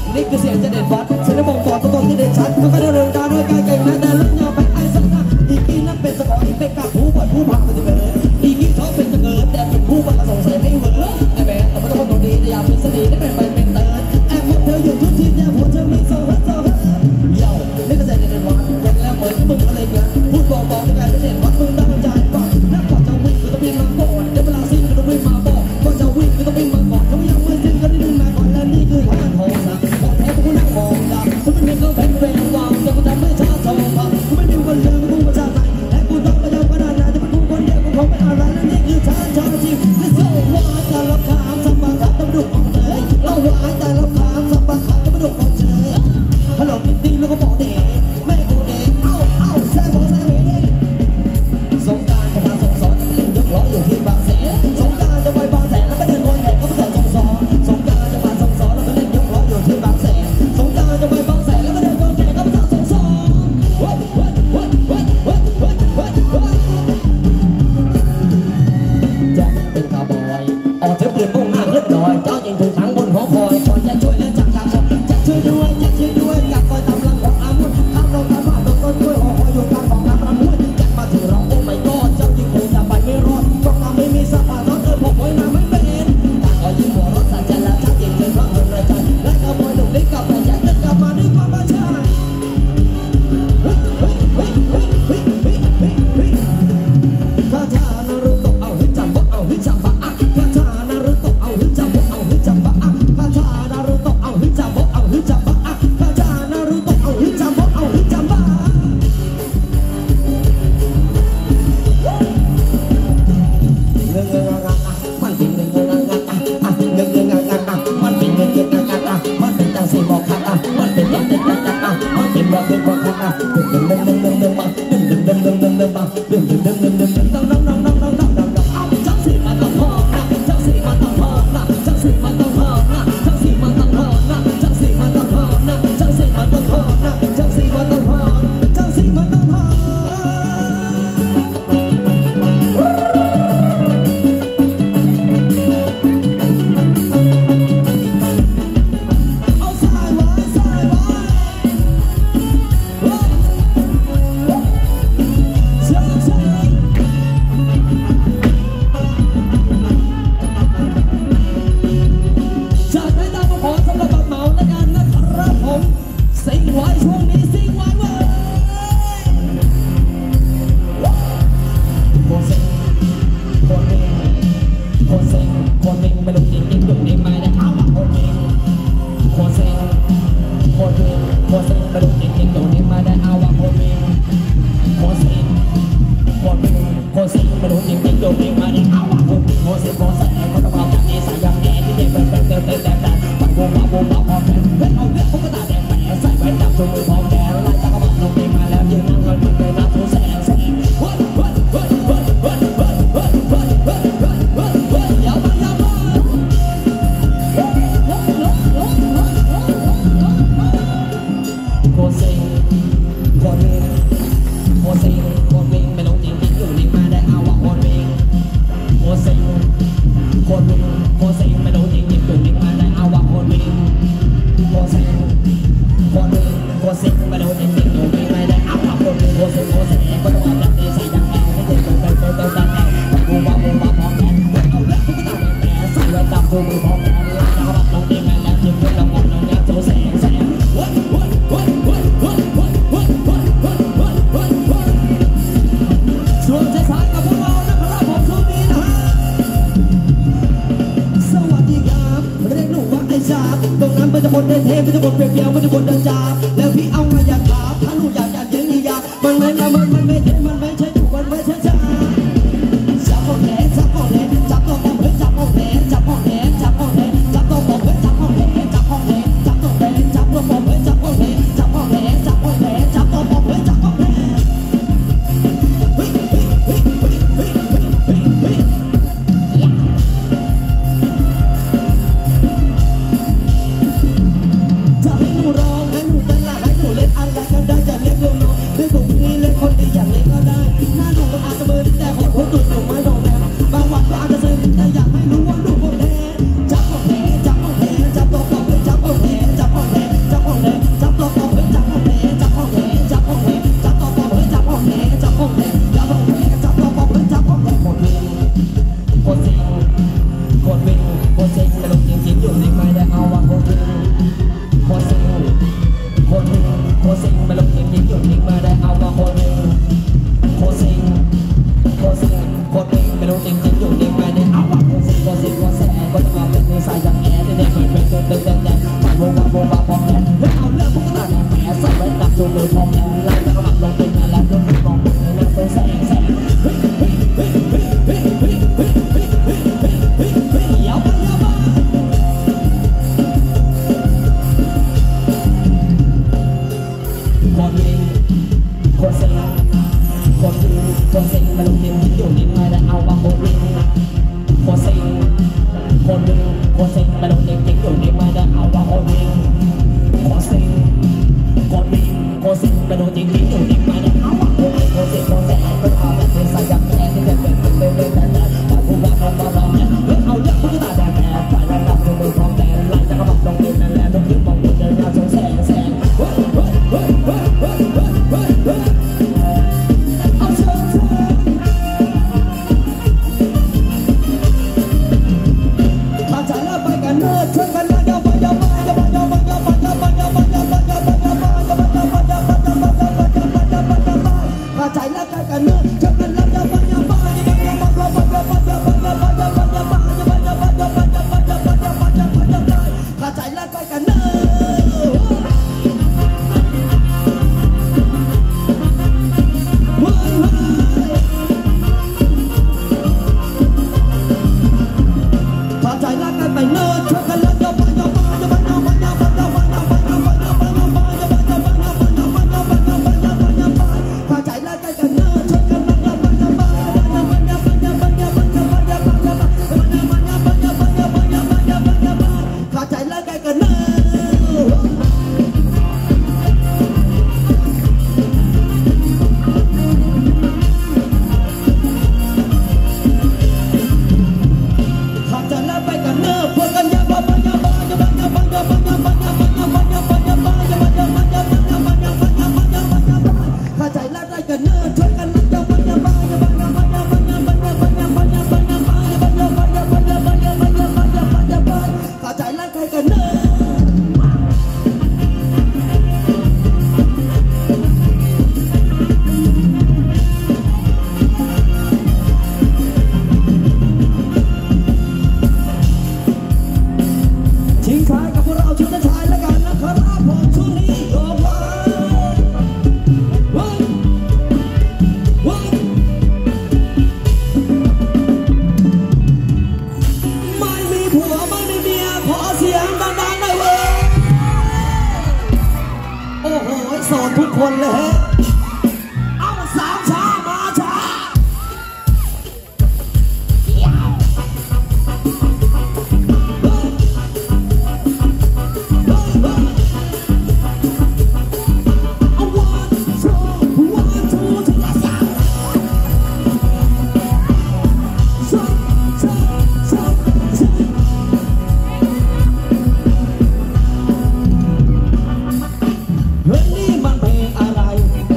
นี่คือเสียงจะเด่นวัดเสียงบ่งบอกตัวตนที่เด่นชัดมันก็ได้เรื่องดาวด้วยกายเก่งนะแต่เรื่องยาวไปไอ้สักนะอีกทีนั้นเป็นสกออีกเป็นกับผู้บวชผู้พาไปจะเกิดอีกทีเขาเป็นจะเกิดแต่เป็นผู้บวชสงสัยไม่เหมือนไอ้แม่แต่ไม่ต้องคนตัวดีแต่อยากเป็นสนิทได้เป็นไปเป็นเติร์ดแอบมองเธออยู่ทุกทีแต่หัวเธอมีโซ่โซ่เย้านี่ก็เสียงจะเด่นวัดเป็นแล้วเหมือนมึงอะไรเงี้ยพูดบอกในการเด่นวัดมึงตั้งใจป่ะนักก่อนจะวิ่งก็ต้องวิ่งมาก่อนเดี๋ยวเวลาสิ้นก็ต้องวิ่งมาบอกก่อนจะวิ่งก็ต้องวิ่งมาก่อนถ้าไม่ยังไม่สิ้นก็ได้ดึงมาก่อนและนี่คือทางของนะบอกแท้กูนั่งมองดาวคุณไม่มีก็เป็นเวรวางแต่กูทำไม่ช้าทองพังกูไม่มีวันเลืมกูมาชาติและกูต้องไปยังขนาดไหนจะเป็นกูคนเดียวกูคงไม่อะไรและนี่คือทางจริงและโซ่ว่าแต่ละคำสัมผัสต้องดุของเธอเราว่าแต่ละคำสัมผัสต้องดุของเธอฮัลโหลพี่ตีแล้วก็บอกเด็กแม่กูเด็กเอ้าแซ่บบอกแซ่บเองสงการจะมาส่งสอนเล่นยกล้ออยู่ที่บางแสนสงการจะไปบางแสนแล้วก็เดินวนแห่ก็มาส่งสอนสงการจะมาส่งสอนแล้วก็เล่นยกล้ออยู่ที่บางแสนสงการจะไปบางแสนแล้วก็เดินวนแห่ก็มาส่งสอนจะเป็นคาวบอยออกเธอเปลี่ยนมุ่งหน้าขึ้นดอยเจ้ายิงถึงทางบนหอคอยคอยจะช่วยและจับทางคนจะช่วยด้วยจะช่วยด้วยกับคอยตามหลังของอาวุธข้ามลงตามบ้านโดนต้นด้วยหอคอยอยู่กลางของน้ำประมุขจะมาถึงเราโอ้ไม่ก็เจ้ายิงคงจะไปไม่รอดเพราะเราไม่มีสภาพรถผมไว้มาไม่เป็นถ้าคอยยิงหัวรถสัญจรแล้วชักยิงเป็นเพราะเงินรายจ่ายและขโมยหนุ่มเล็กกับแต่ยักษ์กลับมาด้วยความบ้าชาคาถานารุโตะเอาให้จำว่าเอาให้จำว่าคาถานารุโตะเอาให้จำว่าเอาให้จำว่าคาถานารุโตะเอาให้จำว่าเอาให้จำว่าคาถานารุโตะเอาให้จำว่าเอาให้จำว่ามันเป็นเงินมันเป็นเงินมันเป็นจังสีบอกค่ะมันเป็นจังสีบอกค่ะมันเป็นบอกเป็นบอกค่ะดึงมาเอาจังสีมาต้องพอนะจังสีมาต้องพอนะจังสีมาต้องพอนะจังสีมาต้องพอนะจังสีมาต้องพอนะจังสีมาต้องพอนะจังสีมาต้องพอจังสีมาต้องพอตรงนั้นมันจะบนเดินเทมันจะบนเปรียวมันจะบนเดินจ่าแล้วพี่เอามาอยากถามถ้าหนูอยากเย็นอยากมันไม่ละมันไม่เท่มันไม่ใช่ถูกมันไม่ใช่จ้าจับห้องแหนจับห้องแหนจับตัวผมเฮ้ยจับห้องแหนจับห้องแหนจับห้องแหนจับตัวผมเฮ้ยจับห้องแหนจับห้องแหนจับตัวแหนจับตัวผมเฮ้ยจับห้องแหนจับห้องแหนจับห้องแหนจับตัวผมเฮ้ยจับห้องแหนจะให้หนูร้องให้หนูเต้นละให้หนูเล่นอะไรก็ได้จะเรียกลูกน้องด้วยผมนี่เล่นคนดีอย่างเล่นก็ได้วบพร้อมแดนแล้วเอาเรื่องพวกนั้นแหมใส่ไว้กับจูงมือพร้อมแดนไล่แล้วก็ลงเป็นงานแล้วก็มองเป็นเรื่องเป็นแสงยาวไปคนยิงคนเซ็งคนยิงคนเซ็งมาลงยิงอยู่ยิงมาแล้วเอาว่าคนยิงคนเซ็งคนยิงคนเซ็งมาลงยิงอยู่ยิงมาแล้วเอาว่าคนยิงคนเซ็งคนยิงคนเซ็งมาลงยิงอยู่ยิงมาแล้วเอาว่าคนยิงคนเซ็งคนแสบคนเอาแบบเป็นสายยับแย่ที่จะเป็นแต่ผู้ว่าเราเนี่ยเอาเรื่องพุทธตาแดงฝ่ายระดับตัวมือพร้อมแดนไล่จะกระบอกลงดินนั่นแหละลงดินมองดูเดินหน้าสงแสงทุกคนเลยฮะเอาสามชามาชาเ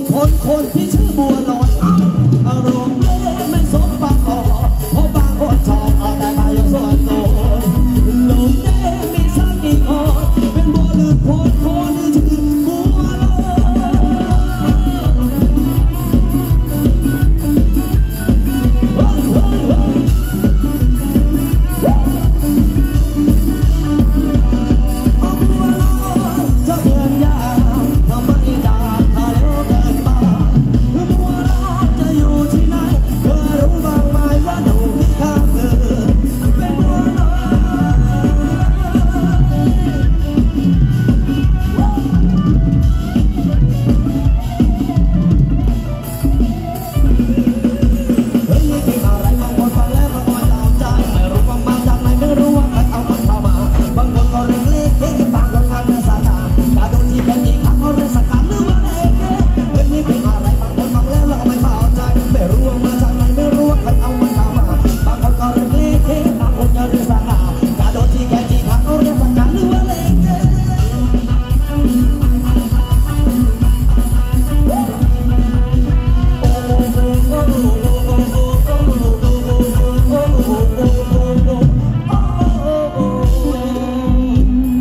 คนที่ชื่อบัวลอยอารมณ์ไม่สมปากคอเพราะบางคนชอบเอาแต่มาอย่างส่วนตัวลมมีสักกี่คนเป็นบัวหรือคนชื่อบัวลอยจะเดินยากทำไมยากถ้าเร็วเกินไปบัวลอยจะอยู่ที่ไหนเธอรู้บ้างไหมว่าหนูที่ข้างเธอเป็นบัวลอยเฮ้ยนี่เป็นอะไรบางคนฟังแล้วมันก็ตามใจไม่รู้ว่ามาจากไหนไม่รู้ว่าใครเอามันเข้ามาบางคนก็เรียกเล็กเล็กบางคนทำเป็นสาขาการโดนที่เป็นอีกครั้งก็เรียกสกัดหรือว่าเล็กเฮ้ยนี่เป็นอะไรบางคนฟังแล้วเราก็ไม่เข้าใจไม่รู้ว่ามาจากไหนไม่รู้ว่าใครเอามันเข้ามาบางคนก็เรียกเล็กเล็กบางคนก็เรียกสาขาการโดนที่แค่ที่ครั้งก็เรียกสกัดหรือว่าเล็ก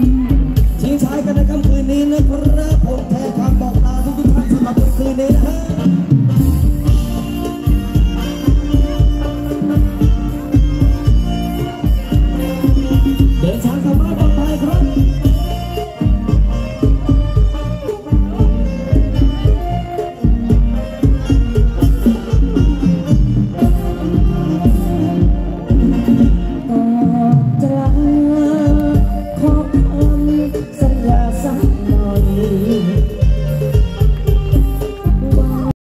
ทิ้งท้ายกันในค่ำคืนนี้นะครับผมแทนคำบอกลาทุกท่านสำหรับคืนนี้นะฮะ